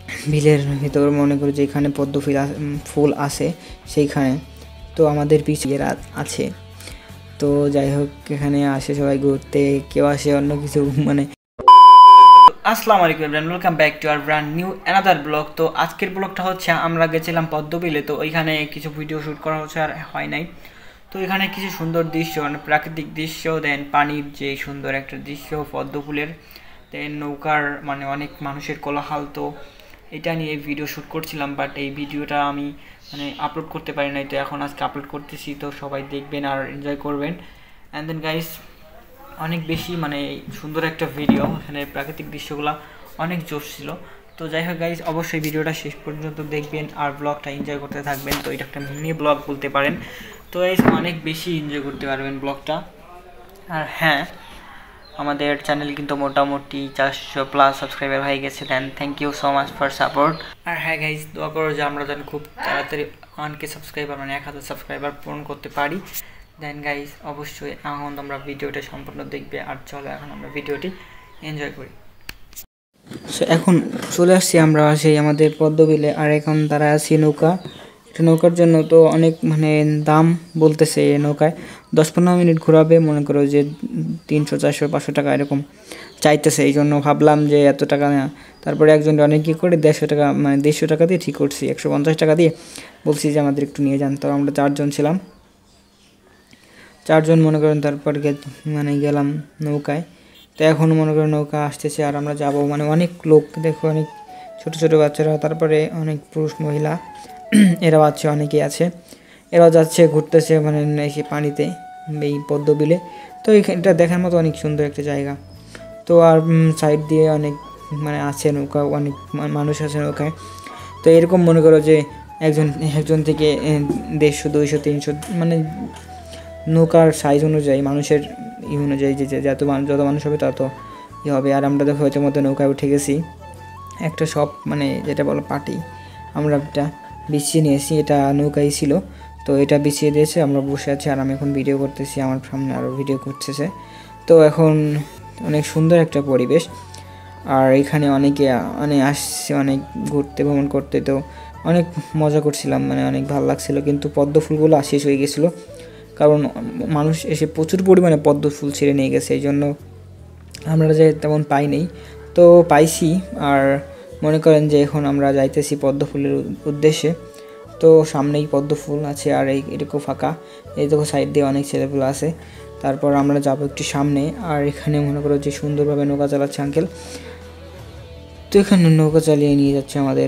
বিলের ভিতর মনে করি যেখানে পদ্ম ফুল আছে সেইখানে। তো আমাদের পিছিয়ে আছে। তো যাই হোক এখানে আসে সবাই ঘুরতে, কেউ আসে অন্য কিছু মানে। আসসালামু আলাইকুম everyone, welcome back to our brand new another blog. তো আজকের ব্লগটা হচ্ছে আমরা গেছিলাম পদ্মবিলে, তো ওইখানে কিছু ভিডিও শ্যুট করা হচ্ছে আর হয় নাই। তো এখানে কিছু সুন্দর দৃশ্য মানে প্রাকৃতিক দৃশ্য, দেন পানির যে সুন্দর একটা দৃশ্য পদ্ম ফুলের, দেন নৌকার মানে অনেক মানুষের কোলাহল। তো এটা নিয়ে ভিডিও শ্যুট করছিলাম, বাট এই ভিডিওটা আমি মানে আপলোড করতে পারি নাই। তো এখন আজকে আপলোড করতেছি, তো সবাই দেখবেন আর এনজয় করবেন। অ্যান্ড দেন গাইস অনেক বেশি মানে সুন্দর একটা ভিডিও, এখানে প্রাকৃতিক দৃশ্যগুলো অনেক জোশ ছিল। তো যাই হোক গাইস অবশ্যই ভিডিওটা শেষ পর্যন্ত দেখবেন আর ব্লগটা এনজয় করতে থাকবেন। তো এটা একটা মিনি ব্লগ বলতে পারেন। তো গাইস অনেক বেশি এনজয় করতে পারবেন ব্লগটা। আর হ্যাঁ, আমাদের চ্যানেল কিন্তু মোটামুটি 400+ সাবস্ক্রাইবার হয়ে গেছে, then thank you so much for support. আর হ্যাঁ গাইস দোয়া করো যে আমরা যেন খুব তাড়াতাড়ি 1K সাবস্ক্রাইবার মানে 1000 সাবস্ক্রাইবার পূরণ করতে পারি। দেন গাইস অবশ্যই এখন আমরা ভিডিওটা সম্পূর্ণ দেখবে। আর চলো এখন আমরা ভিডিওটি এনজয় করি। সো এখন চলে আসছি আমরা সেই আমাদের পদ্মবিলে, আর এখন তারা আছি নৌকা। নৌকার জন্য তো অনেক মানে দাম বলতেছে, নৌকায় 10-15 মিনিট ঘোরাবে, মনে করো যে 300, 400, 500 টাকা এরকম চাইতেছে। এই জন্য ভাবলাম যে এত টাকা না, তারপরে একজন অনেক কী করে 150 টাকা মানে 150 টাকা দিয়ে ঠিক করছি, 150 টাকা দিয়ে বলছি যে আমাদের একটু নিয়ে যান। তো আমরা 4 জন ছিলাম, 4 জন মনে করেন। তারপর মানে গেলাম নৌকায়। তো এখন মনে করেন নৌকা আসতেছে আর আমরা যাব, মানে অনেক লোক দেখো, অনেক ছোট ছোট বাচ্চারা, তারপরে অনেক পুরুষ মহিলা এরাও আছে, অনেকেই আছে, এরাও যাচ্ছে ঘুরতেছে মানে এসে পানিতে এই পদ্মবিলে। তো এটা দেখার মতো অনেক সুন্দর একটা জায়গা। তো আর সাইড দিয়ে অনেক মানে আছে নৌকা, অনেক মানুষ আছে নৌকায়। তো এরকম মনে করো যে একজন থেকে 150, 200, 300 মানে নৌকার সাইজ অনুযায়ী, মানুষের অনুযায়ী যে যত মানুষ হবে তত হবে। আর আমরা দেখো হয়তো মধ্যে নৌকায় উঠে গেছি, একটা সব মানে যেটা বলো পাটি, আমরা একটা বিছিয়ে নিয়েছি, এটা নৌকাই ছিল। তো এটা বিছিয়ে দিয়েছে, আমরা বসে আছি আর আমি এখন ভিডিও করতেছি, আমার সামনে আরও ভিডিও করতেছে। তো এখন অনেক সুন্দর একটা পরিবেশ। আর এখানে অনেকে আসছে অনেক ঘুরতে, ভ্রমণ করতে। তো অনেক মজা করছিলাম, মানে অনেক ভালো লাগছিলো। কিন্তু পদ্ম ফুলগুলো শেষ হয়ে গেছিলো, কারণ মানুষ এসে প্রচুর পরিমাণে পদ্ম ফুল ছিঁড়ে নিয়ে গেছে, এই জন্য আমরা যে তেমন পাই নেই। তো পাইছি। আর মনে করেন যে এখন আমরা যাইতেছি পদ্ম ফুলের উদ্দেশ্যে। তো সামনেই পদ্ম ফুল আছে আর এরকম ফাঁকা, এই দেখো সাইড দিয়ে অনেক ছেলেপুলে আছে। তারপর আমরা যাব একটু সামনে, আর এখানে মনে করো যে সুন্দরভাবে নৌকা চালাচ্ছে আঙ্কেল। তো এখানে নৌকা চালিয়ে নিয়ে যাচ্ছে আমাদের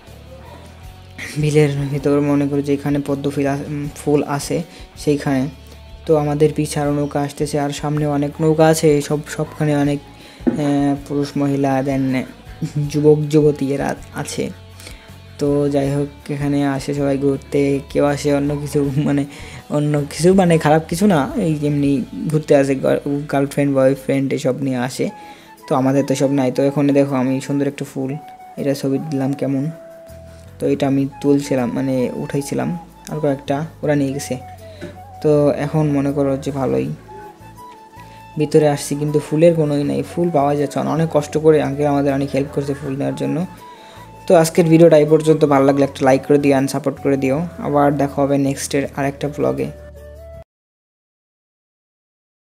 বিলের ভিতর, মনে করি যেখানে পদ্ম ফুল আছে সেইখানে। তো আমাদের পিছে আরও নৌকা আসতেছে, আর সামনে অনেক নৌকা আছে, সবখানে অনেক পুরুষ মহিলা দেন যুবক যুবতী এরা আছে। তো যাই হোক এখানে আসে সবাই ঘুরতে, কেউ আসে অন্য কিছু মানে খারাপ কিছু না, এই এমনি ঘুরতে আসে, গার্লফ্রেন্ড বয়ফ্রেন্ড এসব নিয়ে আসে। তো আমাদের তো সব নাই। তো এখানে দেখো আমি সুন্দর একটা ফুল, এটা ছবি দিলাম কেমন। তো এটা আমি তুলছিলাম মানে উঠাইছিলাম, আর কয়েকটা ওরা নিয়ে গেছে। তো এখন মনে করো যে ভালোই ভিতরে আসছি, কিন্তু ফুলের কোনোই নাই, ফুল পাওয়া যাচ্ছে না। অনেক কষ্ট করে আঙ্কেল আমাদের অনেক হেল্প করছে ফুল নেওয়ার জন্য। তো আজকের ভিডিওটা এই পর্যন্ত, ভালো লাগলে একটা লাইক করে দিও, সাপোর্ট করে দিও। আবার দেখা হবে নেক্সটের আরেকটা ব্লগে।